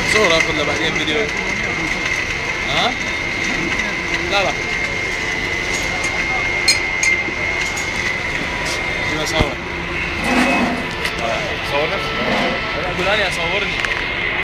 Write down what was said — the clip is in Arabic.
صورة اخذ له بعدين فيديو. ها؟ لا لا. شوف اصور. صور نفسك. اقول انا اصورني.